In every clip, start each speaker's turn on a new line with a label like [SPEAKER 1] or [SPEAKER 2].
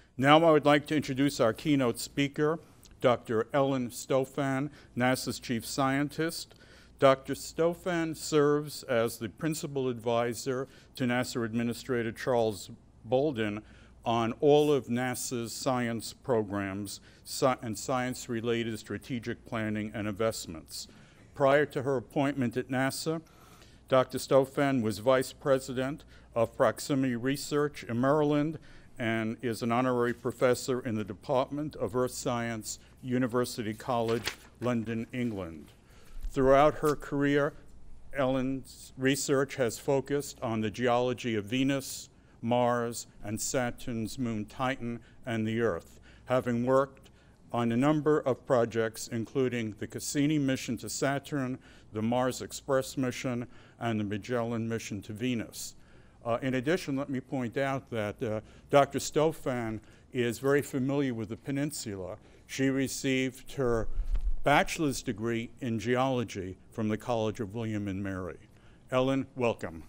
[SPEAKER 1] Now I would like to introduce our keynote speaker, Dr. Ellen Stofan, NASA's chief scientist. Dr. Stofan serves as the principal advisor to NASA Administrator Charles Bolden on all of NASA's science programs and science-related strategic planning and investments. Prior to her appointment at NASA, Dr. Stofan was vice president of proximity research in Maryland and is an honorary professor in the Department of Earth Science, University College, London, England. Throughout her career, Ellen's research has focused on the geology of Venus, Mars, and Saturn's moon Titan and the Earth, having worked on a number of projects including the Cassini mission to Saturn, the Mars Express mission, and the Magellan mission to Venus. In addition, let me point out that Dr. Stofan is very familiar with the peninsula. She received her bachelor's degree in geology from the College of William and Mary. Ellen, welcome.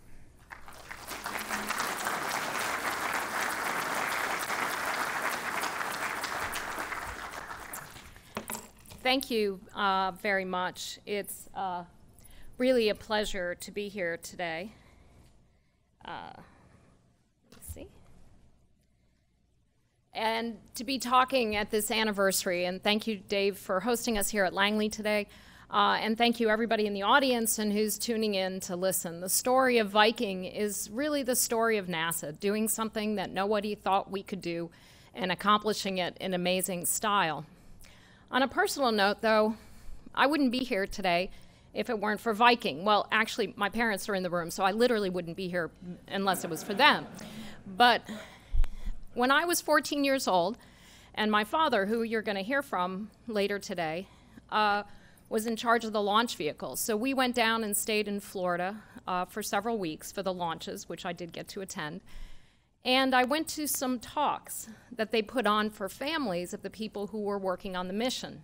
[SPEAKER 2] Thank you very much. It's really a pleasure to be here today. Let's see. And to be talking at this anniversary, and thank you, Dave, for hosting us here at Langley today. And thank you, everybody in the audience and who's tuning in to listen. The story of Viking is really the story of NASA, doing something that nobody thought we could do and accomplishing it in amazing style. On a personal note, though, I wouldn't be here today if it weren't for Viking. Well, actually, my parents are in the room, so I literally wouldn't be here unless it was for them. But when I was 14 years old, and my father, who you're going to hear from later today, was in charge of the launch vehicles. So we went down and stayed in Florida for several weeks for the launches, which I did get to attend. And I went to some talks that they put on for families of the people who were working on the mission.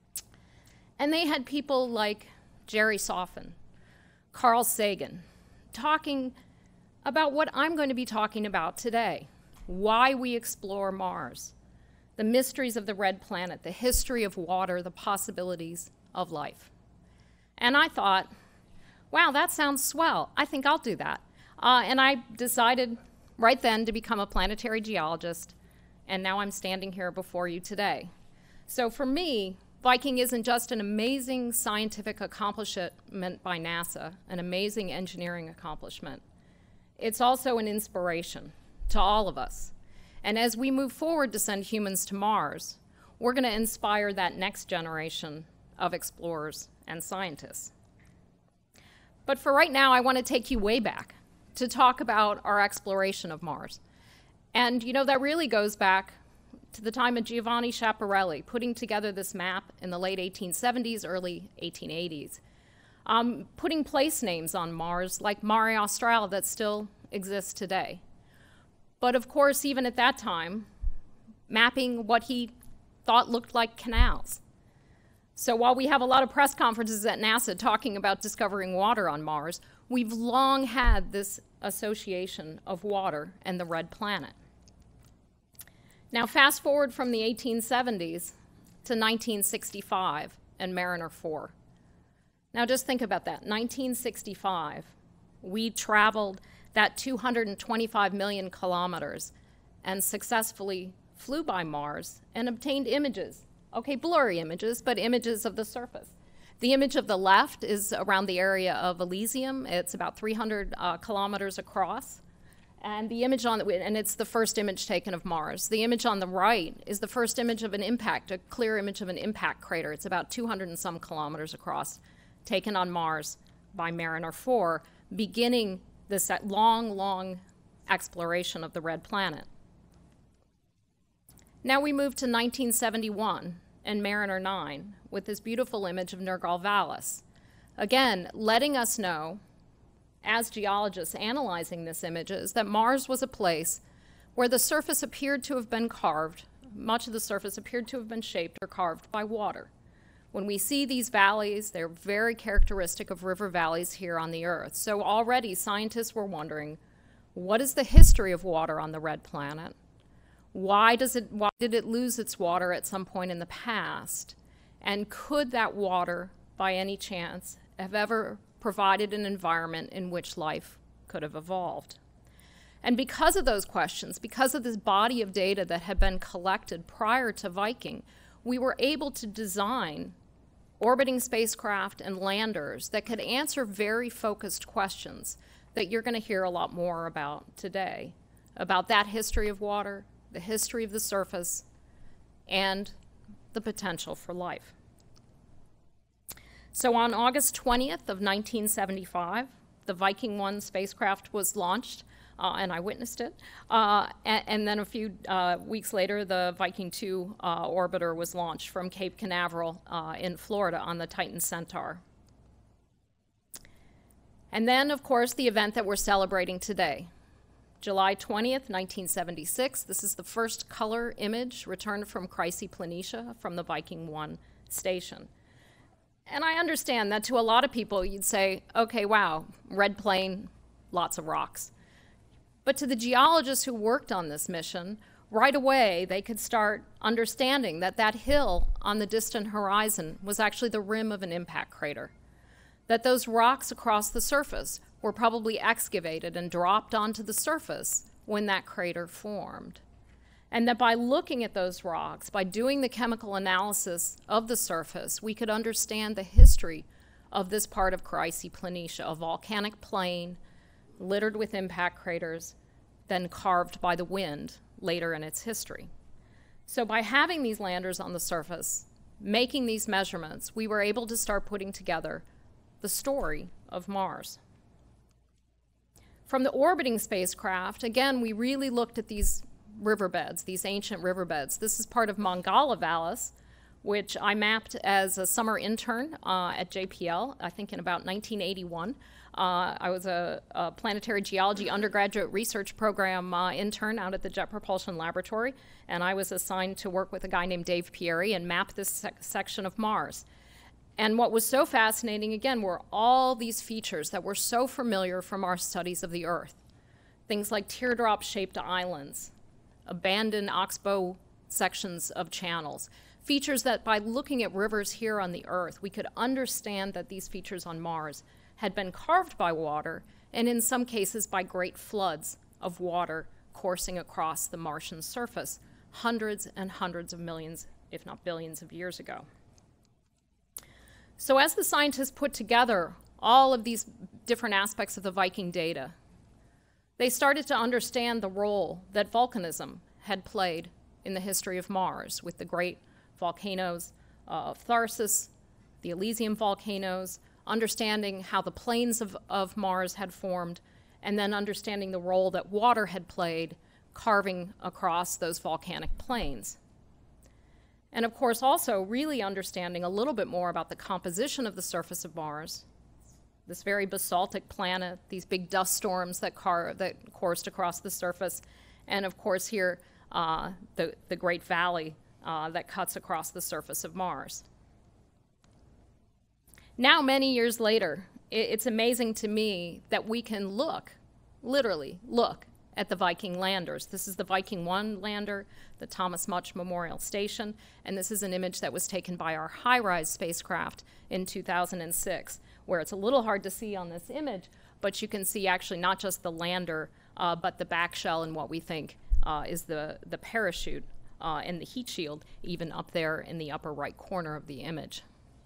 [SPEAKER 2] And they had people like Jerry Stofan, Carl Sagan, talking about what I'm going to be talking about today: why we explore Mars, the mysteries of the red planet, the history of water, the possibilities of life. And I thought, wow, that sounds swell. I think I'll do that. And I decided right then to become a planetary geologist, and now I'm standing here before you today. So for me, Viking isn't just an amazing scientific accomplishment by NASA, an amazing engineering accomplishment. It's also an inspiration to all of us. And as we move forward to send humans to Mars, we're going to inspire that next generation of explorers and scientists. But for right now, I want to take you way back to talk about our exploration of Mars. And you know, that really goes back to the time of Giovanni Schiaparelli putting together this map in the late 1870s, early 1880s, putting place names on Mars like Mare Australe that still exists today. But of course, even at that time, mapping what he thought looked like canals. So while we have a lot of press conferences at NASA talking about discovering water on Mars, we've long had this association of water and the red planet. Now fast forward from the 1870s to 1965 and Mariner 4. Now just think about that. 1965, we traveled that 225 million kilometers and successfully flew by Mars and obtained images. Okay, blurry images, but images of the surface. The image of the left is around the area of Elysium. It's about 300 kilometers across. And the image on and it's the first image taken of Mars. The image on the right is the first image of an impact, a clear image of an impact crater. It's about 200 and some kilometers across, taken on Mars by Mariner 4, beginning this long, long exploration of the red planet. Now we move to 1971 and Mariner 9 with this beautiful image of Nergal Vallis. Again, letting us know, as geologists analyzing this image, is that Mars was a place where the surface appeared to have been carved, much of the surface appeared to have been shaped or carved by water. When we see these valleys, they're very characteristic of river valleys here on the Earth. So already scientists were wondering, what is the history of water on the red planet? Why did it lose its water at some point in the past? And could that water, by any chance, have ever provided an environment in which life could have evolved? And because of those questions, because of this body of data that had been collected prior to Viking, we were able to design orbiting spacecraft and landers that could answer very focused questions that you're going to hear a lot more about today, about that history of water, the history of the surface, and the potential for life. So on August 20th of 1975, the Viking 1 spacecraft was launched, and I witnessed it. And then a few weeks later, the Viking 2 orbiter was launched from Cape Canaveral in Florida on the Titan Centaur. And then, of course, the event that we're celebrating today, July 20th, 1976. This is the first color image returned from Chryse Planitia from the Viking 1 station. And I understand that to a lot of people, you'd say, okay, wow, red plain, lots of rocks. But to the geologists who worked on this mission, right away they could start understanding that that hill on the distant horizon was actually the rim of an impact crater, that those rocks across the surface were probably excavated and dropped onto the surface when that crater formed. And that by looking at those rocks, by doing the chemical analysis of the surface, we could understand the history of this part of Chryse Planitia, a volcanic plain littered with impact craters, then carved by the wind later in its history. So by having these landers on the surface, making these measurements, we were able to start putting together the story of Mars. From the orbiting spacecraft, again, we really looked at these riverbeds, these ancient riverbeds. This is part of Mongala Vallis, which I mapped as a summer intern at JPL, I think in about 1981. I was a planetary geology undergraduate research program intern out at the Jet Propulsion Laboratory, and I was assigned to work with a guy named Dave Pieri and map this section of Mars. And what was so fascinating, again, were all these features that were so familiar from our studies of the Earth. Things like teardrop-shaped islands, abandoned oxbow sections of channels, features that by looking at rivers here on the Earth, we could understand that these features on Mars had been carved by water, and in some cases by great floods of water coursing across the Martian surface hundreds and hundreds of millions, if not billions of years ago. So as the scientists put together all of these different aspects of the Viking data, they started to understand the role that volcanism had played in the history of Mars, with the great volcanoes of Tharsis, the Elysium volcanoes, understanding how the plains of Mars had formed, and then understanding the role that water had played carving across those volcanic plains. And of course, also really understanding a little bit more about the composition of the surface of Mars, this very basaltic planet, these big dust storms that coursed across the surface, and of course here, the Great Valley that cuts across the surface of Mars. Now, many years later, it's amazing to me that we can look, literally look, at the Viking landers. This is the Viking 1 lander, the Thomas Much Memorial Station, and this is an image that was taken by our HiRISE spacecraft in 2006, where it's a little hard to see on this image, but you can see actually not just the lander, but the back shell and what we think is the parachute and the heat shield, even up there in the upper right corner of the image.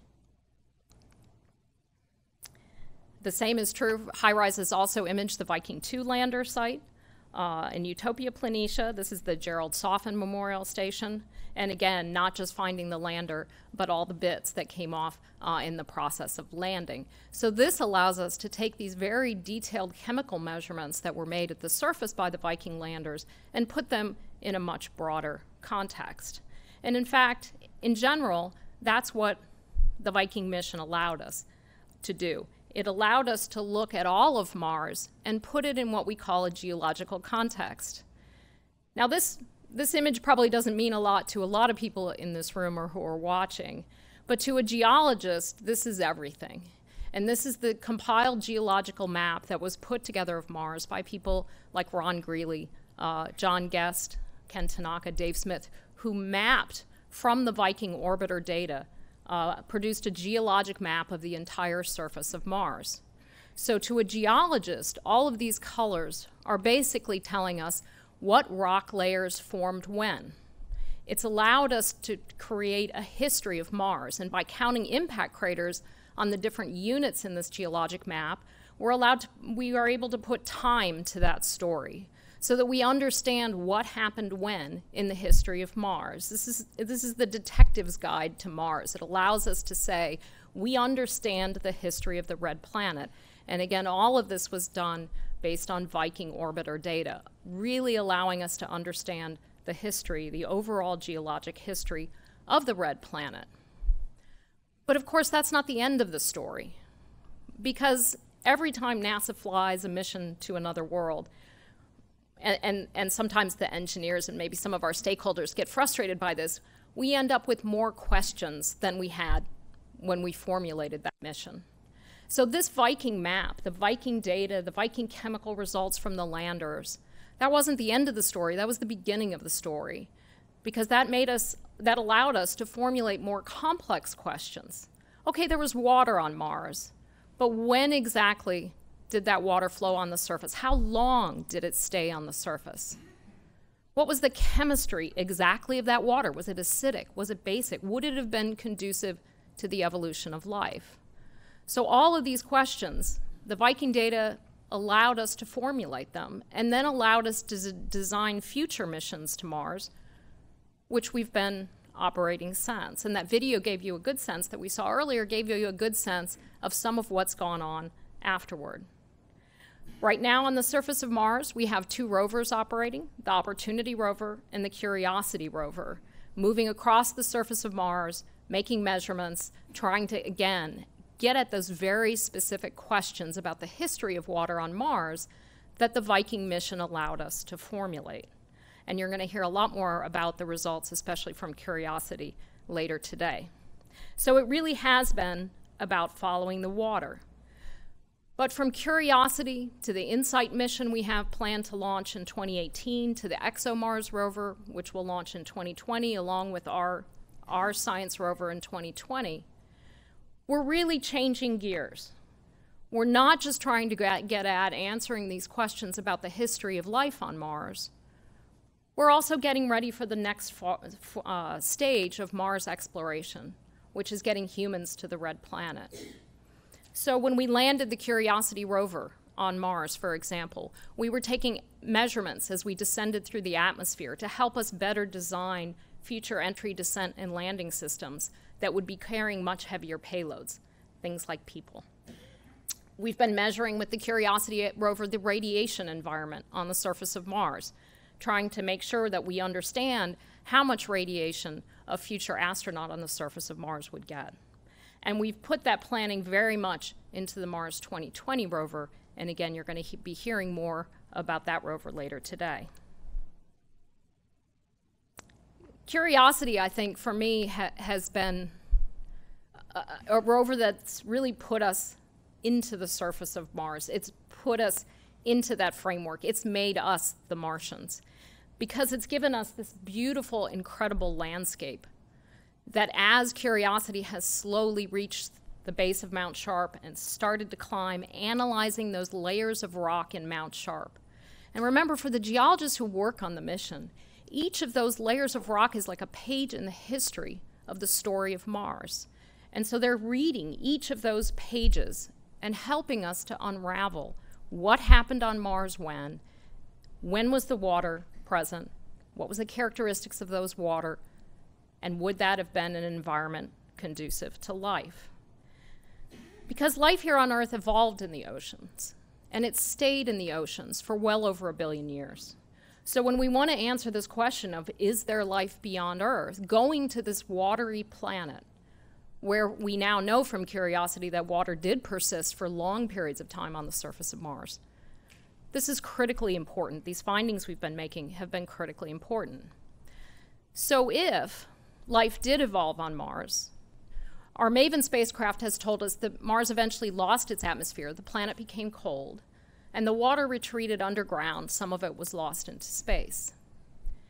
[SPEAKER 2] The same is true. HiRISE has also imaged the Viking 2 lander site in Utopia Planitia. This is the Gerald Stofan Memorial Station. And again, not just finding the lander, but all the bits that came off in the process of landing. So this allows us to take these very detailed chemical measurements that were made at the surface by the Viking landers and put them in a much broader context. And in fact, in general, that's what the Viking mission allowed us to do. It allowed us to look at all of Mars and put it in what we call a geological context. Now, this image probably doesn't mean a lot to a lot of people in this room or who are watching, but to a geologist, this is everything. And this is the compiled geological map that was put together of Mars by people like Ron Greeley, John Guest, Ken Tanaka, Dave Smith, who mapped from the Viking orbiter data, produced a geologic map of the entire surface of Mars. So to a geologist, all of these colors are basically telling us what rock layers formed when. It's allowed us to create a history of Mars, and by counting impact craters on the different units in this geologic map, we are able to put time to that story so that we understand what happened when in the history of Mars. This is the detective's guide to Mars. It allows us to say, we understand the history of the red planet. And again, all of this was done based on Viking orbiter data, really allowing us to understand the history, the overall geologic history of the red planet. But of course, that's not the end of the story, because every time NASA flies a mission to another world, and sometimes the engineers and maybe some of our stakeholders get frustrated by this, we end up with more questions than we had when we formulated that mission. So this Viking map, the Viking data, the Viking chemical results from the landers, that wasn't the end of the story, that was the beginning of the story, because that allowed us to formulate more complex questions. Okay, there was water on Mars, but when exactly did that water flow on the surface? How long did it stay on the surface? What was the chemistry exactly of that water? Was it acidic? Was it basic? Would it have been conducive to the evolution of life? So all of these questions, the Viking data allowed us to formulate them, and then allowed us to design future missions to Mars, which we've been operating since. And that video gave you a good sense that we saw earlier, gave you a good sense of some of what's gone on afterward. Right now on the surface of Mars, we have two rovers operating, the Opportunity rover and the Curiosity rover, moving across the surface of Mars, making measurements, trying to, again, get at those very specific questions about the history of water on Mars that the Viking mission allowed us to formulate. And you're going to hear a lot more about the results, especially from Curiosity, later today. So it really has been about following the water. But from Curiosity to the InSight mission we have planned to launch in 2018, to the ExoMars rover, which will launch in 2020, along with our science rover in 2020, we're really changing gears. We're not just trying to get at answering these questions about the history of life on Mars. We're also getting ready for the next stage of Mars exploration, which is getting humans to the red planet. So when we landed the Curiosity rover on Mars, for example, we were taking measurements as we descended through the atmosphere to help us better design future entry, descent, and landing systems that would be carrying much heavier payloads, things like people. We've been measuring with the Curiosity rover the radiation environment on the surface of Mars, trying to make sure that we understand how much radiation a future astronaut on the surface of Mars would get. And we've put that planning very much into the Mars 2020 rover, and again, you're going to be hearing more about that rover later today. Curiosity, I think, for me, has been a rover that's really put us into the surface of Mars. It's put us into that framework. It's made us the Martians, because it's given us this beautiful, incredible landscape that as Curiosity has slowly reached the base of Mount Sharp and started to climb, analyzing those layers of rock in Mount Sharp. And remember, for the geologists who work on the mission, each of those layers of rock is like a page in the history of the story of Mars. And so they're reading each of those pages and helping us to unravel what happened on Mars when was the water present, what was the characteristics of those water, and would that have been an environment conducive to life? Because life here on Earth evolved in the oceans, and it stayed in the oceans for well over 1 billion years. So when we want to answer this question of, is there life beyond Earth, going to this watery planet, where we now know from Curiosity that water did persist for long periods of time on the surface of Mars, this is critically important. These findings we've been making have been critically important. So if life did evolve on Mars, our MAVEN spacecraft has told us that Mars eventually lost its atmosphere, the planet became cold, and the water retreated underground. Some of it was lost into space.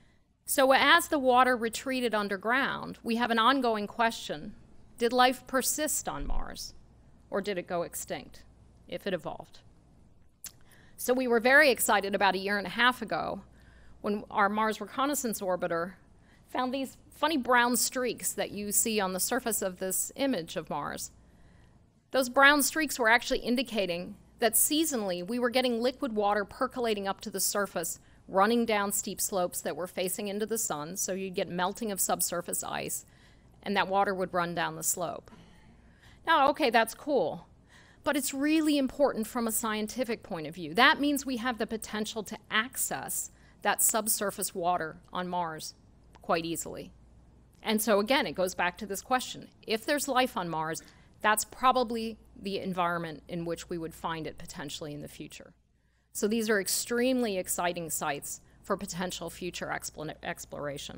[SPEAKER 2] So as the water retreated underground, we have an ongoing question. Did life persist on Mars, or did it go extinct, if it evolved? So we were very excited about a year and a half ago when our Mars Reconnaissance Orbiter found these funny brown streaks that you see on the surface of this image of Mars. Those brown streaks were actually indicating that seasonally we were getting liquid water percolating up to the surface, running down steep slopes that were facing into the sun, so you'd get melting of subsurface ice, and that water would run down the slope. Now, okay, that's cool, but it's really important from a scientific point of view. That means we have the potential to access that subsurface water on Mars quite easily. And so again, it goes back to this question. If there's life on Mars, that's probably the environment in which we would find it potentially in the future. So these are extremely exciting sites for potential future exploration.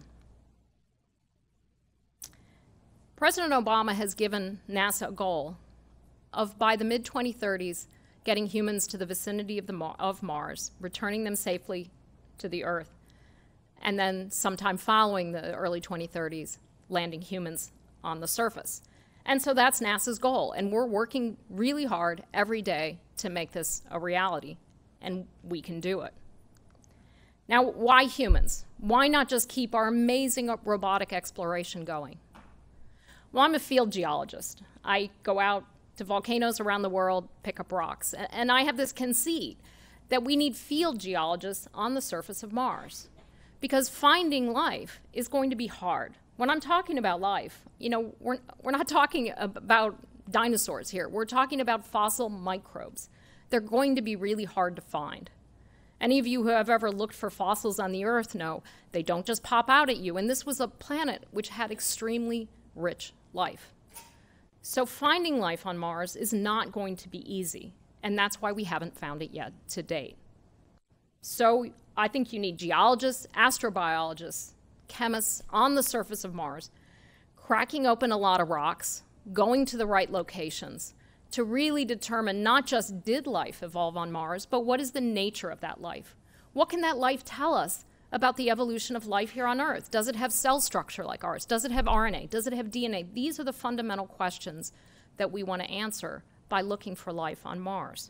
[SPEAKER 2] President Obama has given NASA a goal of, by the mid-2030s, getting humans to the vicinity of Mars, returning them safely to the Earth, and then sometime following the early 2030s, landing humans on the surface. And so that's NASA's goal, and we're working really hard every day to make this a reality, and we can do it. Now, why humans? Why not just keep our amazing robotic exploration going? Well, I'm a field geologist. I go out to volcanoes around the world, pick up rocks, and I have this conceit that we need field geologists on the surface of Mars, because finding life is going to be hard. When I'm talking about life, you know, we're not talking about dinosaurs here. We're talking about fossil microbes. They're going to be really hard to find. Any of you who have ever looked for fossils on the Earth know they don't just pop out at you, and this was a planet which had extremely rich life. So finding life on Mars is not going to be easy, and that's why we haven't found it yet to date. So I think you need geologists, astrobiologists, chemists on the surface of Mars, cracking open a lot of rocks, going to the right locations to really determine not just did life evolve on Mars, but what is the nature of that life? What can that life tell us about the evolution of life here on Earth? Does it have cell structure like ours? Does it have RNA? Does it have DNA? These are the fundamental questions that we want to answer by looking for life on Mars.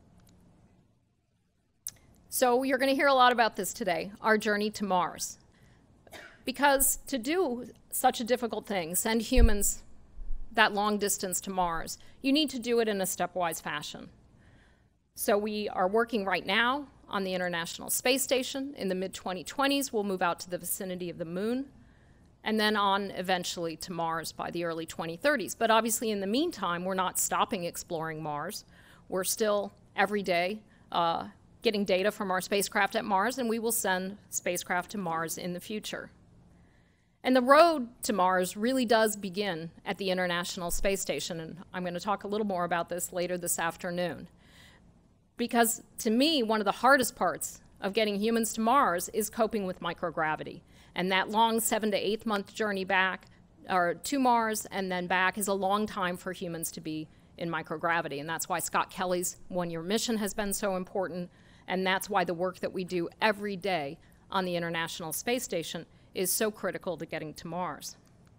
[SPEAKER 2] So you're going to hear a lot about this today, our journey to Mars. Because to do such a difficult thing, send humans that long distance to Mars, you need to do it in a stepwise fashion. So we are working right now on the International Space Station. In the mid-2020s, we'll move out to the vicinity of the Moon, and then on eventually to Mars by the early 2030s. But obviously in the meantime, we're not stopping exploring Mars. We're still every day getting data from our spacecraft at Mars, and we will send spacecraft to Mars in the future. And the road to Mars really does begin at the International Space Station, and I'm going to talk a little more about this later this afternoon. Because to me, one of the hardest parts of getting humans to Mars is coping with microgravity. And that long 7 to 8 month journey back, or to Mars and then back, is a long time for humans to be in microgravity. And that's why Scott Kelly's one-year mission has been so important, and that's why the work that we do every day on the International Space Station is so critical to getting to Mars.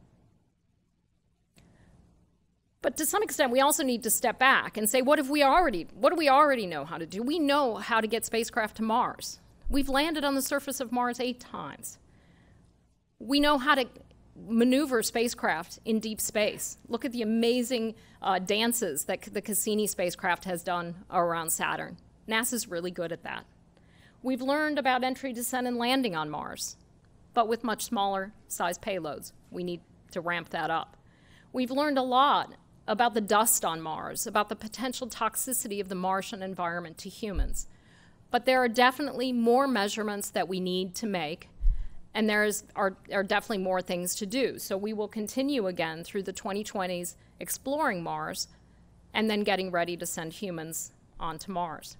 [SPEAKER 2] But to some extent, we also need to step back and say, what do we already know how to do? We know how to get spacecraft to Mars. We've landed on the surface of Mars 8 times. We know how to maneuver spacecraft in deep space. Look at the amazing dances that the Cassini spacecraft has done around Saturn. NASA's really good at that. We've learned about entry, descent, and landing on Mars, but with much smaller size payloads. We need to ramp that up. We've learned a lot about the dust on Mars, about the potential toxicity of the Martian environment to humans. But there are definitely more measurements that we need to make, and there are definitely more things to do. So we will continue again through the 2020s exploring Mars and then getting ready to send humans onto Mars.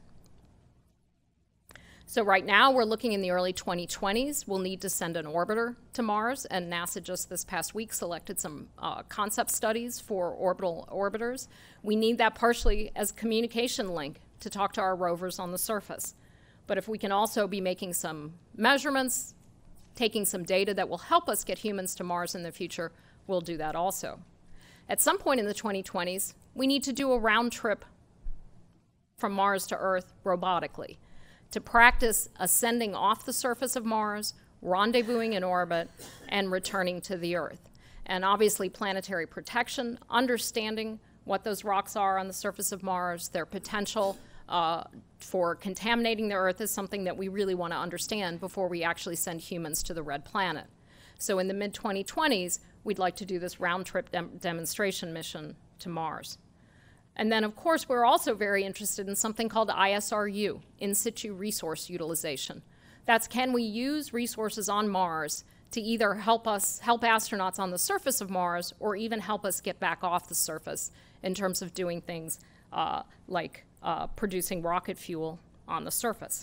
[SPEAKER 2] So right now, we're looking in the early 2020s. We'll need to send an orbiter to Mars, and NASA just this past week selected some concept studies for orbital orbiters. We need that partially as a communication link to talk to our rovers on the surface. But if we can also be making some measurements, taking some data that will help us get humans to Mars in the future, we'll do that also. At some point in the 2020s, we need to do a round trip from Mars to Earth robotically to practice ascending off the surface of Mars, rendezvousing in orbit, and returning to the Earth. And obviously planetary protection, understanding what those rocks are on the surface of Mars, their potential for contaminating the Earth is something that we really want to understand before we actually send humans to the red planet. So in the mid-2020s, we'd like to do this round-trip demonstration mission to Mars. And then, of course, we're also very interested in something called ISRU, in situ resource utilization. That's, can we use resources on Mars to either help astronauts on the surface of Mars, or even help us get back off the surface in terms of doing things like producing rocket fuel on the surface.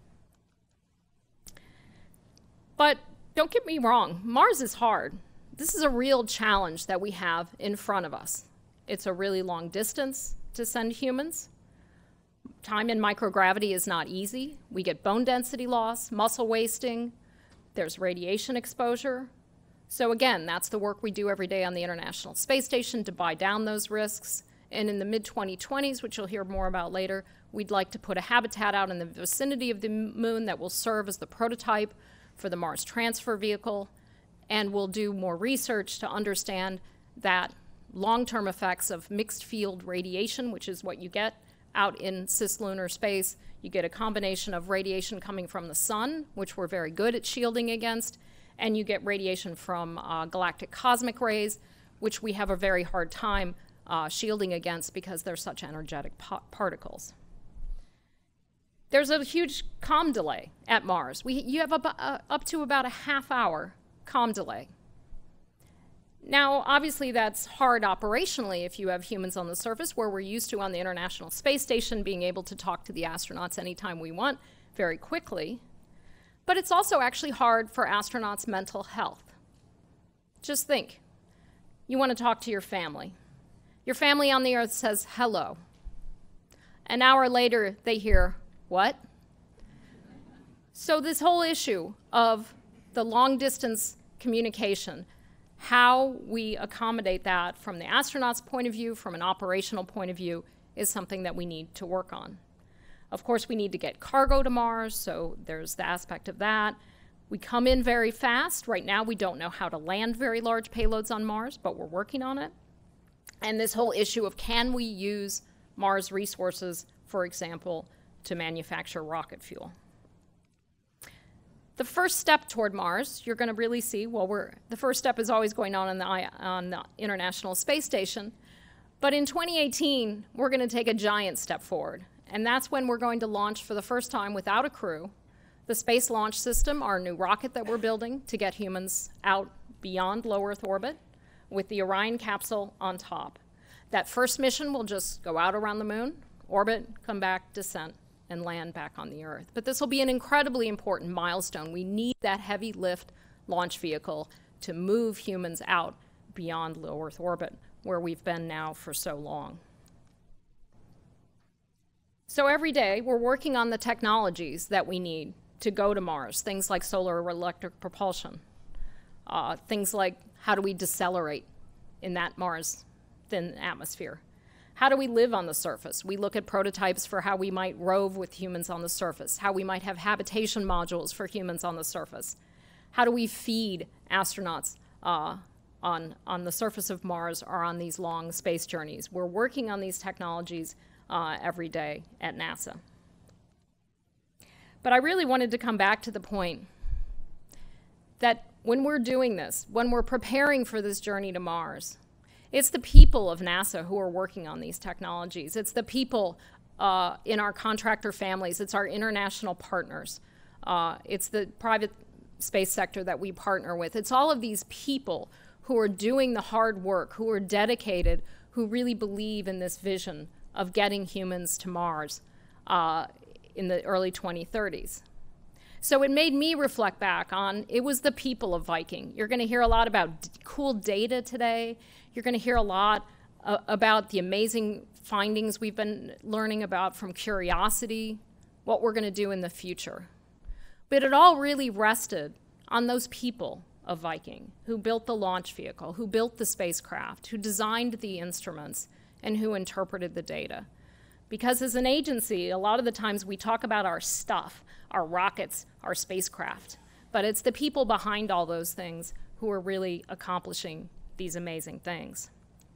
[SPEAKER 2] But don't get me wrong, Mars is hard. This is a real challenge that we have in front of us. It's a really long distance to send humans. Time in microgravity is not easy. We get bone density loss, muscle wasting, there's radiation exposure. So again, that's the work we do every day on the International Space Station to buy down those risks. And in the mid-2020s, which you'll hear more about later, we'd like to put a habitat out in the vicinity of the moon that will serve as the prototype for the Mars transfer vehicle. And we'll do more research to understand that long-term effects of mixed field radiation, which is what you get out in cislunar space. You get a combination of radiation coming from the sun, which we're very good at shielding against, and you get radiation from galactic cosmic rays, which we have a very hard time shielding against because they're such energetic particles. There's a huge comm delay at Mars. You have up to about a half-hour comm delay. Now, obviously, that's hard operationally if you have humans on the surface, where we're used to on the International Space Station being able to talk to the astronauts anytime we want very quickly. But it's also actually hard for astronauts' mental health. Just think, you want to talk to your family. Your family on the Earth says, hello. An hour later, they hear, what? So this whole issue of the long-distance communication, how we accommodate that from the astronaut's point of view, from an operational point of view, is something that we need to work on. Of course, we need to get cargo to Mars, so there's the aspect of that. We come in very fast. Right now, we don't know how to land very large payloads on Mars, but we're working on it. And this whole issue of, can we use Mars resources, for example, to manufacture rocket fuel? The first step toward Mars, you're going to really see, well, the first step is always going on the International Space Station. But in 2018, we're going to take a giant step forward. And that's when we're going to launch for the first time without a crew the Space Launch System, our new rocket that we're building to get humans out beyond low Earth orbit, with the Orion capsule on top. That first mission will just go out around the moon, orbit, come back, descent, and land back on the Earth. But this will be an incredibly important milestone. We need that heavy lift launch vehicle to move humans out beyond low Earth orbit, where we've been now for so long. So every day, we're working on the technologies that we need to go to Mars, things like solar or electric propulsion, things like how do we decelerate in that Mars thin atmosphere. How do we live on the surface? We look at prototypes for how we might rove with humans on the surface, how we might have habitation modules for humans on the surface. How do we feed astronauts on the surface of Mars or on these long space journeys? We're working on these technologies every day at NASA. But I really wanted to come back to the point that when we're doing this, when we're preparing for this journey to Mars, it's the people of NASA who are working on these technologies. It's the people in our contractor families. It's our international partners. It's the private space sector that we partner with. It's all of these people who are doing the hard work, who are dedicated, who really believe in this vision of getting humans to Mars in the early 2030s. So it made me reflect back on, it was the people of Viking. You're going to hear a lot about cool data today. You're going to hear a lot about the amazing findings we've been learning about from Curiosity, what we're going to do in the future. But it all really rested on those people of Viking who built the launch vehicle, who built the spacecraft, who designed the instruments, and who interpreted the data. Because as an agency, a lot of the times we talk about our stuff, our rockets, our spacecraft, but it's the people behind all those things who are really accomplishing these amazing things.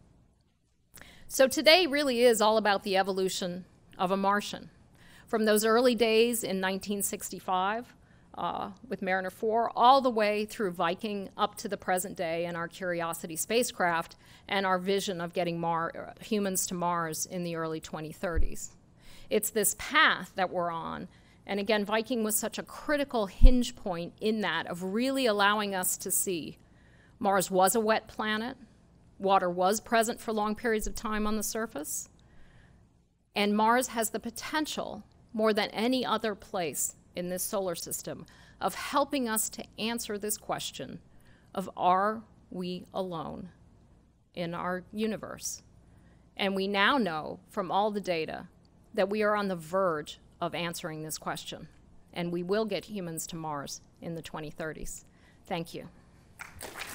[SPEAKER 2] So today really is all about the evolution of a Martian. From those early days in 1965 with Mariner 4, all the way through Viking up to the present day and our Curiosity spacecraft and our vision of getting humans to Mars in the early 2030s. It's this path that we're on, and again, Viking was such a critical hinge point in that of really allowing us to see Mars was a wet planet, water was present for long periods of time on the surface, and Mars has the potential, more than any other place in this solar system, of helping us to answer this question of, are we alone in our universe? And we now know from all the data that we are on the verge of answering this question, and we will get humans to Mars in the 2030s. Thank you.